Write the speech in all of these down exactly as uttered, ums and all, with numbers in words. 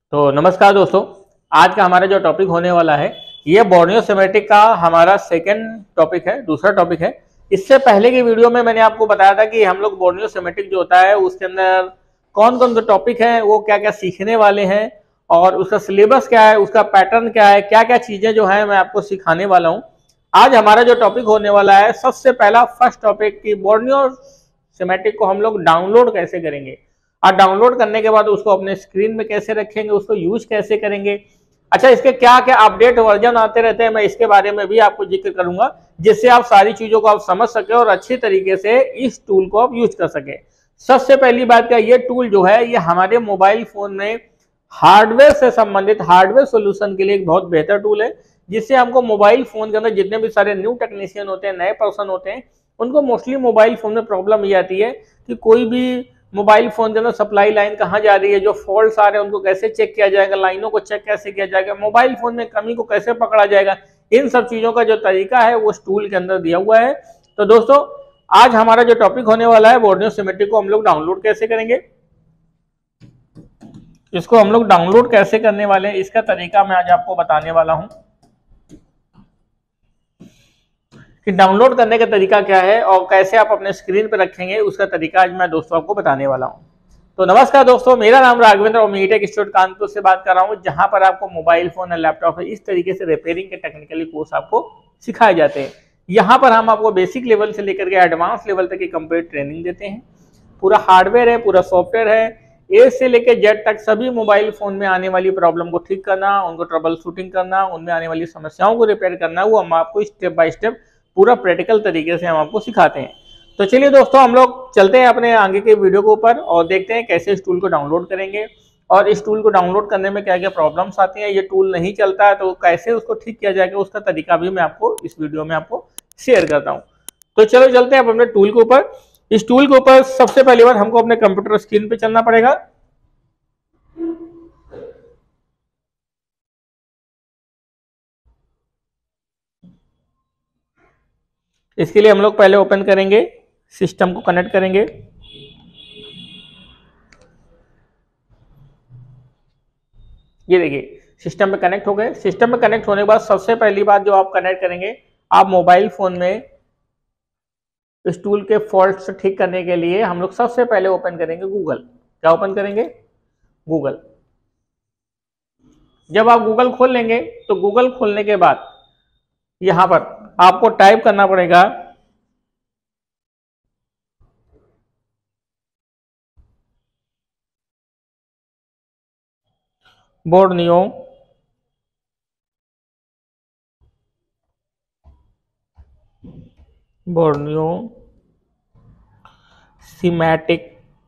तो नमस्कार दोस्तों, आज का हमारा जो टॉपिक होने वाला है ये बोर्नियो सिमेट्रिक का हमारा सेकंड टॉपिक है, दूसरा टॉपिक है। इससे पहले की वीडियो में मैंने आपको बताया था कि हम लोग बोर्नियो सिमेट्रिक जो होता है उसके अंदर कौन कौन से टॉपिक है, वो क्या क्या सीखने वाले हैं और उसका सिलेबस क्या है, उसका पैटर्न क्या है, क्या क्या चीजें जो है मैं आपको सिखाने वाला हूँ। आज हमारा जो टॉपिक होने वाला है, सबसे पहला फर्स्ट टॉपिक की बोर्नियो सिमेट्रिक को हम लोग डाउनलोड कैसे करेंगे और डाउनलोड करने के बाद उसको अपने स्क्रीन में कैसे रखेंगे, उसको यूज कैसे करेंगे। अच्छा, इसके क्या क्या अपडेट वर्जन आते रहते हैं, मैं इसके बारे में भी आपको जिक्र करूंगा, जिससे आप सारी चीजों को आप समझ सके और अच्छी तरीके से इस टूल को आप यूज कर सके। सबसे पहली बात क्या, ये टूल जो है ये हमारे मोबाइल फोन में हार्डवेयर से संबंधित हार्डवेयर सोल्यूशन के लिए एक बहुत बेहतर टूल है, जिससे हमको मोबाइल फोन के अंदर जितने भी सारे न्यू टेक्नीशियन होते हैं, नए पर्सन होते हैं, उनको मोस्टली मोबाइल फोन में प्रॉब्लम ये आती है कि कोई भी मोबाइल फोन के अंदर सप्लाई लाइन कहाँ जा रही है, जो फॉल्ट्स आ रहे हैं उनको कैसे चेक किया जाएगा, लाइनों को चेक कैसे किया जाएगा, मोबाइल फोन में कमी को कैसे पकड़ा जाएगा, इन सब चीजों का जो तरीका है वो उस टूल के अंदर दिया हुआ है। तो दोस्तों, आज हमारा जो टॉपिक होने वाला है बोर्नियो सिमेट्रिक को हम लोग डाउनलोड कैसे करेंगे, इसको हम लोग डाउनलोड कैसे करने वाले हैं, इसका तरीका मैं आज आपको बताने वाला हूं कि डाउनलोड करने का तरीका क्या है और कैसे आप अपने स्क्रीन पर रखेंगे, उसका तरीका आज मैं दोस्तों आपको बताने वाला हूं। तो नमस्कार दोस्तों, मेरा नाम राघवेंद्र और मीटेक इंस्टीट्यूट कानपुर से बात कर रहा हूं, जहां पर आपको मोबाइल फोन और लैपटॉप है इस तरीके से रिपेयरिंग के टेक्निकली कोर्स आपको सिखाए जाते हैं। यहाँ पर हम आपको बेसिक लेवल से लेकर के एडवांस लेवल तक की कंप्लीट ट्रेनिंग देते हैं। पूरा हार्डवेयर है, पूरा सॉफ्टवेयर है, ए से लेकर जेड तक सभी मोबाइल फोन में आने वाली प्रॉब्लम को ठीक करना, उनको ट्रबल शूटिंग करना, उनमें आने वाली समस्याओं को रिपेयर करना, वो हम आपको स्टेप बाय स्टेप पूरा प्रैक्टिकल तरीके से हम आपको सिखाते हैं। तो चलिए दोस्तों, हम लोग चलते हैं अपने आगे के वीडियो के ऊपर और देखते हैं कैसे इस टूल को डाउनलोड करेंगे और इस टूल को डाउनलोड करने में क्या क्या प्रॉब्लम्स आती हैं, ये टूल नहीं चलता है तो कैसे उसको ठीक किया जाएगा, उसका तरीका भी मैं आपको इस वीडियो में आपको शेयर करता हूँ। तो चलो चलते हैं अपने टूल के ऊपर। इस टूल के ऊपर सबसे पहली बार हमको अपने कंप्यूटर स्क्रीन पे चलना पड़ेगा। इसके लिए हम लोग पहले ओपन करेंगे, सिस्टम को कनेक्ट करेंगे। ये देखिए सिस्टम में कनेक्ट हो गए। सिस्टम में कनेक्ट होने के बाद सबसे पहली बात जो आप कनेक्ट करेंगे, आप मोबाइल फोन में इस टूल के फॉल्ट्स ठीक करने के लिए हम लोग सबसे पहले ओपन करेंगे गूगल। क्या ओपन करेंगे? गूगल। जब आप गूगल खोल लेंगे तो गूगल खोलने के बाद यहां पर आपको टाइप करना पड़ेगा Borneo Borneo Symmetric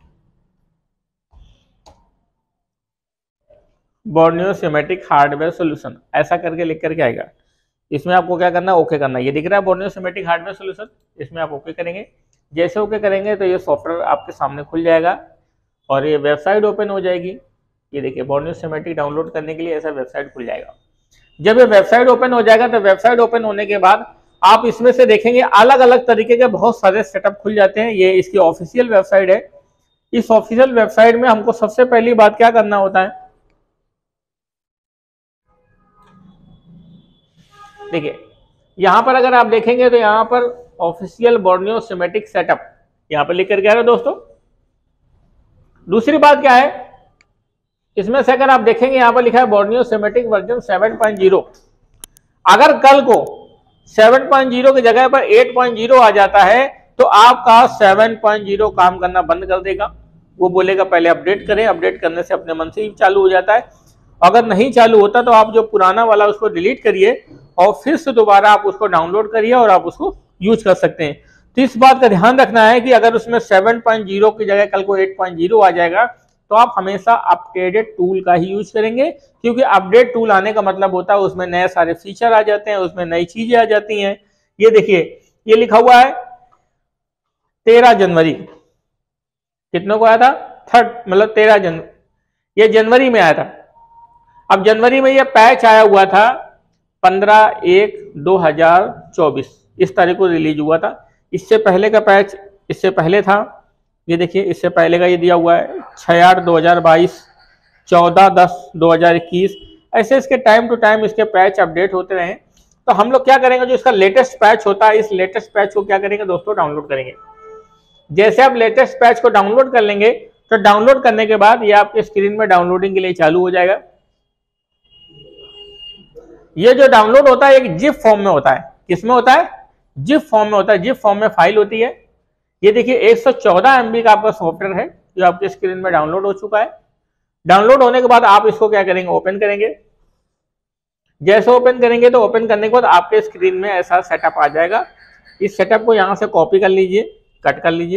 Borneo Symmetric hardware solution, ऐसा करके लिख करके आएगा। इसमें आपको क्या करना है? ओके करना है। ये दिख रहा है बोर्नियो सिमेट्रिक हार्डवेयर सॉल्यूशन, इसमें आप ओके करेंगे। जैसे ओके करेंगे तो ये सॉफ्टवेयर आपके सामने खुल जाएगा और ये वेबसाइट ओपन हो जाएगी। ये देखिए बोर्नियो सिमेट्रिक डाउनलोड करने के लिए ऐसा वेबसाइट खुल जाएगा। जब ये वेबसाइट ओपन हो जाएगा तो वेबसाइट ओपन होने के बाद आप इसमें से देखेंगे अलग अलग तरीके के बहुत सारे सेटअप खुल जाते हैं। ये इसकी ऑफिशियल वेबसाइट है। इस ऑफिशियल वेबसाइट में हमको सबसे पहली बात क्या करना होता है, देखिए यहां पर अगर आप देखेंगे तो यहां पर ऑफिशियल बोर्नियो सिमेट्रिक सेटअप यहां पर लिख कर क्या है दोस्तों। दूसरी बात क्या है, इसमें से अगर आप देखेंगे यहां पर लिखा है Borneo Symmetric version seven point zero. अगर कल को सेवन पॉइंट ज़ीरो की जगह पर एट पॉइंट ज़ीरो आ जाता है तो आपका सेवन पॉइंट ज़ीरो काम करना बंद कर देगा। वो बोलेगा पहले अपडेट करें, अपडेट करने से अपने मन से ही चालू हो जाता है। अगर नहीं चालू होता तो आप जो पुराना वाला उसको डिलीट करिए और फिर से दोबारा आप उसको डाउनलोड करिए और आप उसको यूज कर सकते हैं। तो इस बात का ध्यान रखना है कि अगर उसमें सेवन पॉइंट ज़ीरो की जगह कल को एट पॉइंट ज़ीरो आ जाएगा तो आप हमेशा अपडेटेड टूल का ही यूज करेंगे, क्योंकि अपडेट टूल आने का मतलब होता है उसमें नए सारे फीचर आ जाते हैं, उसमें नई चीजें आ जाती हैं। ये देखिए ये लिखा हुआ है तेरह जनवरी, कितनों को आया था? थर्ड, मतलब तेरह जनवरी, ये जनवरी में आया था। अब जनवरी में ये पैच आया हुआ था पंद्रह एक दो हजार चौबीस, इस तारीख को रिलीज हुआ था। इससे पहले का पैच इससे पहले था, ये देखिए इससे पहले का ये दिया हुआ है छह आठ दो हजार बाईस, चौदह दस दो हज़ार इक्कीस, ऐसे इसके टाइम टू टाइम इसके पैच अपडेट होते रहे। तो हम लोग क्या करेंगे, जो इसका लेटेस्ट पैच होता है, इस लेटेस्ट पैच को क्या करेंगे दोस्तों, डाउनलोड करेंगे। जैसे आप लेटेस्ट पैच को डाउनलोड कर लेंगे तो डाउनलोड करने के बाद ये आपके स्क्रीन में डाउनलोडिंग के लिए चालू हो जाएगा। ये जो डाउनलोड होता है एक जिप फॉर्म में होता है। किस में होता है, जिप फॉर्म में होता है। जिप फॉर्म में फाइल होती है। ये देखिए एक सौ चौदह एमबी का आपका सॉफ्टवेयर है जो आपके स्क्रीन में डाउनलोड हो चुका है। डाउनलोड होने के बाद आप इसको क्या करेंगे, ओपन करेंगे। जैसे ओपन करेंगे तो ओपन करने के बाद आपके स्क्रीन में ऐसा सेटअप आ जाएगा। इस सेटअप को यहां से कॉपी कर लीजिए, कट कर लीजिए।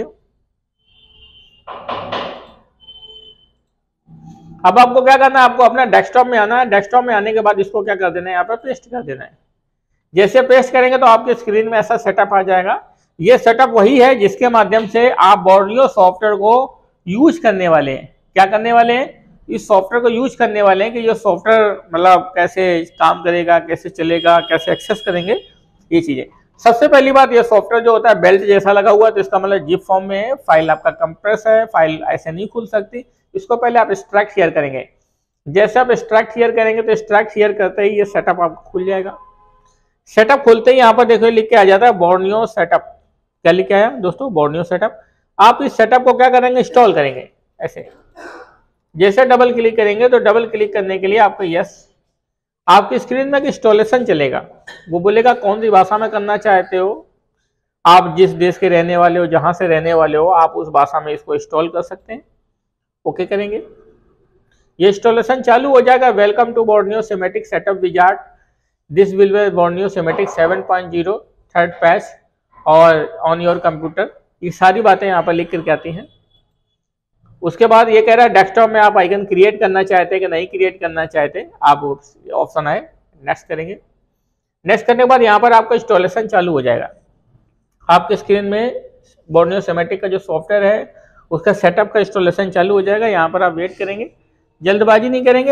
अब आपको क्या करना है, आपको अपना डेस्कटॉप में आना है। डेस्कटॉप में आने के बाद इसको क्या कर देना है, यहाँ पर पेस्ट कर देना है। जैसे पेस्ट करेंगे तो आपके स्क्रीन में ऐसा सेटअप आ जाएगा। ये सेटअप वही है जिसके माध्यम से आप बोर्नियो सॉफ्टवेयर को यूज करने वाले हैं। क्या करने वाले हैं, इस सॉफ्टवेयर को यूज करने वाले हैं कि ये सॉफ्टवेयर मतलब कैसे काम करेगा, कैसे चलेगा, कैसे एक्सेस करेंगे, ये चीजें। सबसे पहली बात, ये सॉफ्टवेयर जो होता है बेल्ट जैसा लगा हुआ है, तो इसका मतलब जिप फॉर्म में है। फाइल आपका कंप्रेस है, फाइल ऐसे नहीं खुल सकती। इसको पहले आप एक्सट्रैक्ट हियर करेंगे। जैसे आप एक्सट्रैक्ट हियर करेंगे तो एक्सट्रैक्ट हियर करते ही ये सेटअप आपको खुल जाएगा। सेटअप खुलते ही यहाँ पर देखो लिख के आ जाता है बोर्नियो सेटअप। क्या लिख के आया दोस्तों, बोर्नियो सेटअप। आप इस सेटअप को क्या करेंगे, इंस्टॉल करेंगे ऐसे। जैसे डबल क्लिक करेंगे तो डबल क्लिक करने के लिए आपको यस, आपकी स्क्रीन में इंस्टॉलेशन चलेगा। वो बोलेगा कौन सी भाषा में करना चाहते हो, आप जिस देश के रहने वाले हो, जहां से रहने वाले हो, आप उस भाषा में इसको इंस्टॉल कर सकते हैं। ओके करेंगे, ये इंस्टॉलेशन चालू हो जाएगा। Welcome to Borneo Simatic setup wizard, this will be Borneo Simatic seven point zero third patch और ऑन योर कंप्यूटर। ये सारी बातें यहाँ पर लिख करके आती हैं। उसके बाद ये कह रहा है डेस्कटॉप में आप आइकन क्रिएट करना चाहते हैं कि नहीं क्रिएट करना चाहते, आप ऑप्शन आए, नेक्स्ट करेंगे। नेक्स्ट करने के बाद यहाँ पर आपका इंस्टॉलेशन चालू हो जाएगा। आपके स्क्रीन में बोर्नियो सिमेटिक का जो सॉफ्टवेयर है उसका सेटअप का इंस्टॉलेशन चालू हो जाएगा। यहाँ पर आप वेट करेंगे, जल्दबाजी नहीं करेंगे।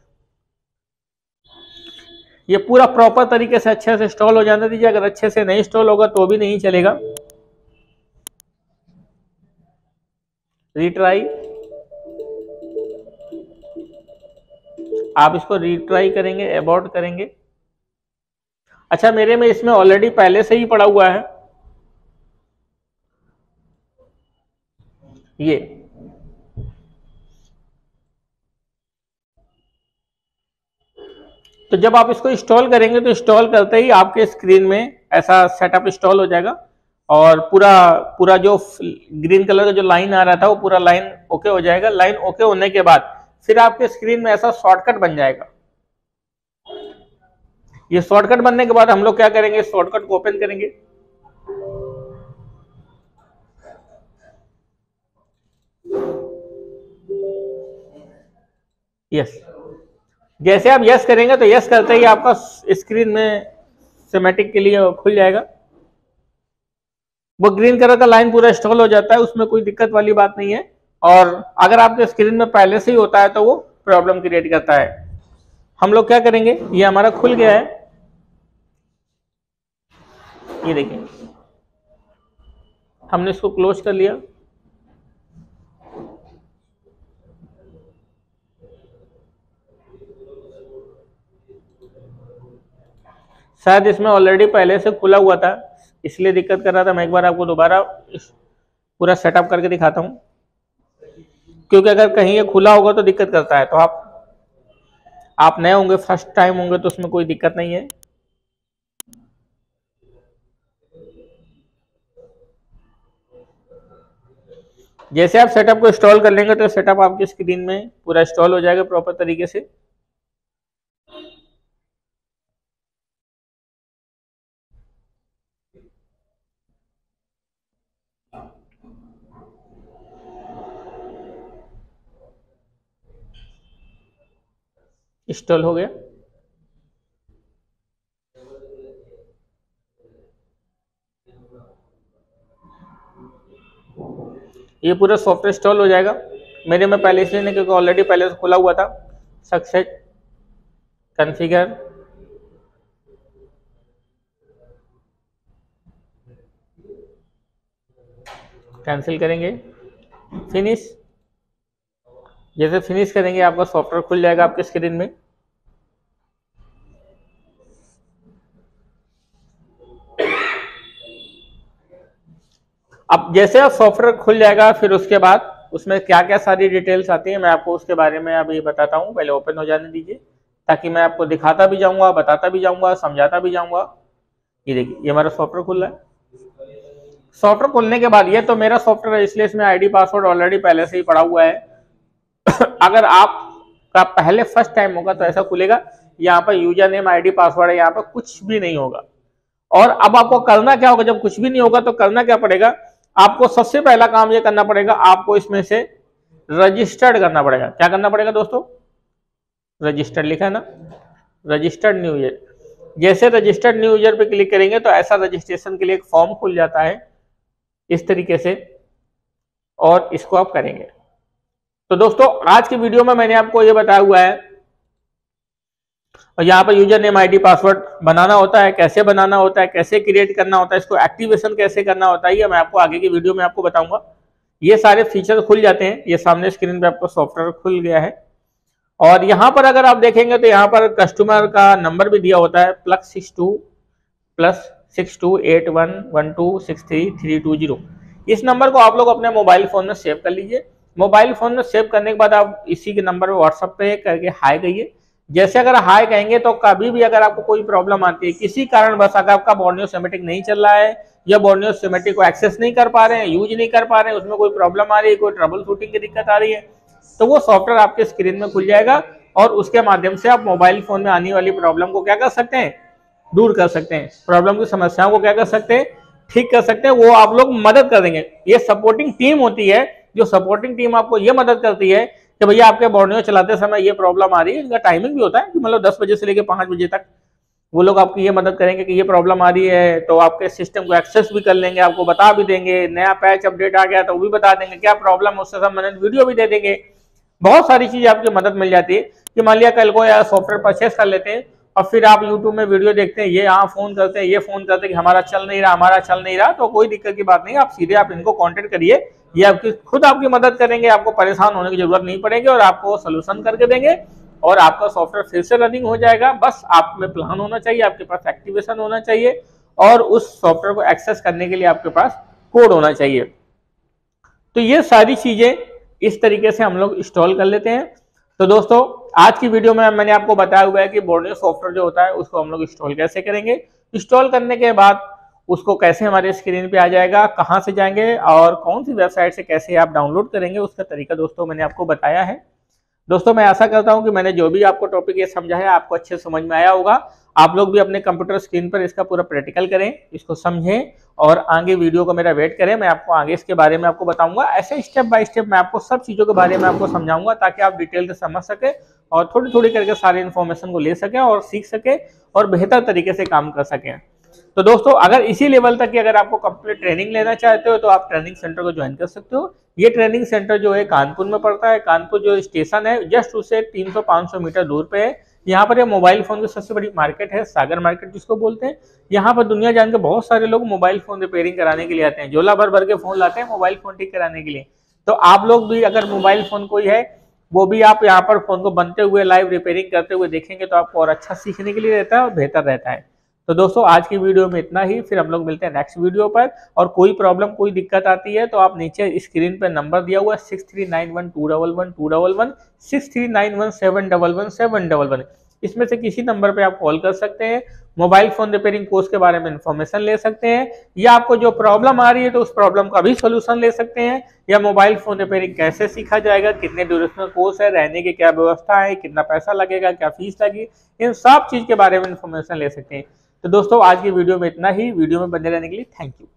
ये पूरा प्रॉपर तरीके से अच्छे से इंस्टॉल हो जाने दीजिए। अगर अच्छे से नहीं इंस्टॉल होगा तो भी नहीं चलेगा। रीट्राई, आप इसको रीट्राई करेंगे, अबॉर्ट करेंगे। अच्छा, मेरे में इसमें ऑलरेडी पहले से ही पड़ा हुआ है ये। तो जब आप इसको इंस्टॉल करेंगे तो इंस्टॉल करते ही आपके स्क्रीन में ऐसा सेटअप इंस्टॉल हो जाएगा और पूरा पूरा जो ग्रीन कलर का जो लाइन आ रहा था वो पूरा लाइन ओके हो जाएगा। लाइन ओके होने के बाद फिर आपके स्क्रीन में ऐसा शॉर्टकट बन जाएगा। ये शॉर्टकट बनने के बाद हम लोग क्या करेंगे, शॉर्टकट को ओपन करेंगे। यस, जैसे आप यस करेंगे तो यस करते ही आपका स्क्रीन में सिमेटिक के लिए खुल जाएगा। वो ग्रीन कलर का लाइन पूरा इंस्टॉल हो जाता है, उसमें कोई दिक्कत वाली बात नहीं है। और अगर आपके स्क्रीन में पहले से ही होता है तो वो प्रॉब्लम क्रिएट करता है। हम लोग क्या करेंगे, ये हमारा खुल गया है, ये देखिए हमने इसको क्लोज कर लिया। शायद इसमें ऑलरेडी पहले से खुला हुआ था इसलिए दिक्कत कर रहा था। मैं एक बार आपको दोबारा पूरा सेटअप करके दिखाता हूं, क्योंकि अगर कहीं ये खुला होगा तो दिक्कत करता है। तो आप आप नए होंगे, फर्स्ट टाइम होंगे तो उसमें कोई दिक्कत नहीं है। जैसे आप सेटअप को इंस्टॉल कर लेंगे तो सेटअप आपकी स्क्रीन में पूरा इंस्टॉल हो जाएगा प्रॉपर तरीके से। इंस्टॉल हो गया। ये पूरा सॉफ्टवेयर इंस्टॉल हो जाएगा। मेरे में पहले इसलिए नहीं क्योंकि ऑलरेडी पहले से खुला हुआ था। सक्सेस कॉन्फ़िगर, कैंसिल करेंगे, फिनिश। जैसे फिनिश करेंगे आपका सॉफ्टवेयर खुल जाएगा आपके स्क्रीन में। अब जैसे आप सॉफ्टवेयर खुल जाएगा, फिर उसके बाद उसमें क्या क्या सारी डिटेल्स आती है मैं आपको उसके बारे में अभी बताता हूँ। पहले ओपन हो जाने दीजिए ताकि मैं आपको दिखाता भी जाऊंगा, बताता भी जाऊंगा, समझाता भी जाऊंगा। ये देखिए, ये हमारा सॉफ्टवेयर खुल रहा है। सॉफ्टवेयर खुलने के बाद ये तो मेरा सॉफ्टवेयर है, इसलिए इसमें आईडी पासवर्ड ऑलरेडी पहले से ही पड़ा हुआ है। अगर आपका पहले फर्स्ट टाइम होगा तो ऐसा खुलेगा, यहाँ पर यूजर नेम आईडी पासवर्ड है, यहाँ पर कुछ भी नहीं होगा। और अब आपको करना क्या होगा, जब कुछ भी नहीं होगा तो करना क्या पड़ेगा, आपको सबसे पहला काम ये करना पड़ेगा, आपको इसमें से रजिस्टर्ड करना पड़ेगा। क्या करना पड़ेगा दोस्तों, रजिस्टर्ड लिखा है ना, रजिस्टर्ड न्यू यूजर। जैसे रजिस्टर्ड न्यू यूजर पे क्लिक करेंगे तो ऐसा रजिस्ट्रेशन के लिए एक फॉर्म खुल जाता है इस तरीके से, और इसको आप करेंगे। तो दोस्तों आज की वीडियो में मैंने आपको ये बताया हुआ है, और यहाँ पर यूजर नेम आईडी पासवर्ड बनाना होता है, कैसे बनाना होता है, कैसे क्रिएट करना होता है, इसको एक्टिवेशन कैसे करना होता है, ये मैं आपको आगे की वीडियो में आपको बताऊंगा। ये सारे फीचर खुल जाते हैं। ये सामने स्क्रीन पे आपको सॉफ्टवेयर खुल गया है, और यहाँ पर अगर आप देखेंगे तो यहाँ पर कस्टमर का नंबर भी दिया होता है, plus six two plus six two eight one one two six three three two zero. इस नंबर को आप लोग अपने मोबाइल फोन में सेव कर लीजिए। मोबाइल फोन में सेव करने के बाद आप इसी के नंबर पर व्हाट्सएप पे करके हाई कहिए। जैसे अगर हाई कहेंगे तो कभी भी अगर आपको कोई प्रॉब्लम आती है, किसी कारण बस अगर आपका बोर्नियो सिमेट्रिक नहीं चल रहा है या बोर्नियो सिमेट्रिक को एक्सेस नहीं कर पा रहे हैं, यूज नहीं कर पा रहे हैं, उसमें कोई प्रॉब्लम आ रही है, कोई ट्रबल शूटिंग की दिक्कत आ रही है, तो वो सॉफ्टवेयर आपके स्क्रीन में खुल जाएगा, और उसके माध्यम से आप मोबाइल फोन में आने वाली प्रॉब्लम को क्या कर सकते हैं, दूर कर सकते हैं। प्रॉब्लम की समस्याओं को क्या कर सकते हैं, ठीक कर सकते हैं। वो आप लोग मदद कर देंगे। ये सपोर्टिंग टीम होती है, जो सपोर्टिंग टीम आपको ये मदद करती है कि भैया आपके बोर्नियो चलाते समय ये प्रॉब्लम आ रही है। इनका टाइमिंग भी होता है कि मतलब दस बजे से लेकर पांच बजे तक वो लोग आपकी ये मदद करेंगे कि ये प्रॉब्लम आ रही है, तो आपके सिस्टम को एक्सेस भी कर लेंगे, आपको बता भी देंगे, नया पैच अपडेट आ गया तो वो भी बता देंगे, क्या प्रॉब्लम है उससे संबंधित वीडियो भी दे देंगे। बहुत सारी चीजें आपकी मदद मिल जाती है कि मान लिया कल को यार सॉफ्टवेयर परचेस कर लेते हैं और फिर आप यूट्यूब में वीडियो देखते हैं, ये यहाँ फोन करते हैं, ये फोन करते हैं कि हमारा चल नहीं रहा, हमारा चल नहीं रहा, तो कोई दिक्कत की बात नहीं, आप सीधे आप इनको कांटेक्ट करिए, ये आपकी खुद आपकी मदद करेंगे, आपको परेशान होने की जरूरत नहीं पड़ेगी, और आपको सोल्यूशन करके देंगे, और आपका सॉफ्टवेयर फिर से रनिंग हो जाएगा। बस आप में प्लान होना चाहिए, आपके पास एक्टिवेशन होना चाहिए, और उस सॉफ्टवेयर को एक्सेस करने के लिए आपके पास कोड होना चाहिए। तो ये सारी चीजें इस तरीके से हम लोग इंस्टॉल कर लेते हैं। तो दोस्तों आज की वीडियो में मैंने आपको बताया हुआ है कि बोर्नियो सॉफ्टवेयर जो होता है उसको हम लोग इंस्टॉल कैसे करेंगे, इंस्टॉल करने के बाद उसको कैसे हमारे स्क्रीन पे आ जाएगा, कहां से जाएंगे, और कौन सी वेबसाइट से कैसे आप डाउनलोड करेंगे, उसका तरीका दोस्तों मैंने आपको बताया है। दोस्तों मैं आशा करता हूं कि मैंने जो भी आपको टॉपिक ये समझा है आपको अच्छे समझ में आया होगा। आप लोग भी अपने कंप्यूटर स्क्रीन पर इसका पूरा प्रैक्टिकल करें, इसको समझें, और आगे वीडियो को मेरा वेट करें। मैं आपको आगे इसके बारे में आपको बताऊंगा, ऐसे स्टेप बाय स्टेप मैं आपको सब चीजों के बारे में आपको समझाऊंगा, ताकि आप डिटेल से समझ सके और थोड़ी थोड़ी करके सारी इन्फॉर्मेशन को ले सके और सीख सके और बेहतर तरीके से काम कर सकें। तो दोस्तों अगर इसी लेवल तक की अगर आपको कंप्लीट ट्रेनिंग लेना चाहते हो तो आप ट्रेनिंग सेंटर को ज्वाइन कर सकते हो। ये ट्रेनिंग सेंटर जो है कानपुर में पड़ता है। कानपुर जो स्टेशन है जस्ट उससे तीन सौ पाँच सौ मीटर दूर पे है। यहाँ पर ये मोबाइल फोन की सबसे बड़ी मार्केट है, सागर मार्केट जिसको बोलते हैं। यहाँ पर दुनिया जान के बहुत सारे लोग मोबाइल फोन रिपेयरिंग कराने के लिए आते हैं, झोला भर भर के फोन लाते हैं मोबाइल फोन ठीक कराने के लिए। तो आप लोग भी अगर मोबाइल फोन कोई है वो भी आप यहाँ पर फोन को बनते हुए लाइव रिपेयरिंग करते हुए देखेंगे तो आपको और अच्छा सीखने के लिए रहता है और बेहतर रहता है। तो दोस्तों आज की वीडियो में इतना ही, फिर हम लोग मिलते हैं नेक्स्ट वीडियो पर। और कोई प्रॉब्लम कोई दिक्कत आती है तो आप नीचे स्क्रीन पर नंबर दिया हुआ है six three nine one two double one two double one six three nine one seven double one seven double one, इसमें से किसी नंबर पे आप कॉल कर सकते हैं। मोबाइल फोन रिपेयरिंग कोर्स के बारे में इंफॉर्मेशन ले सकते हैं, या आपको जो प्रॉब्लम आ रही है तो उस प्रॉब्लम का भी सोल्यूशन ले सकते हैं, या मोबाइल फोन रिपेयरिंग कैसे सीखा जाएगा, कितने ड्यूरेशन कोर्स है, रहने की क्या व्यवस्था है, कितना पैसा लगेगा, क्या फीस लगी, इन सब चीज के बारे में इंफॉर्मेशन ले सकते हैं। तो दोस्तों आज की वीडियो में इतना ही। वीडियो में बने रहने के लिए थैंक यू।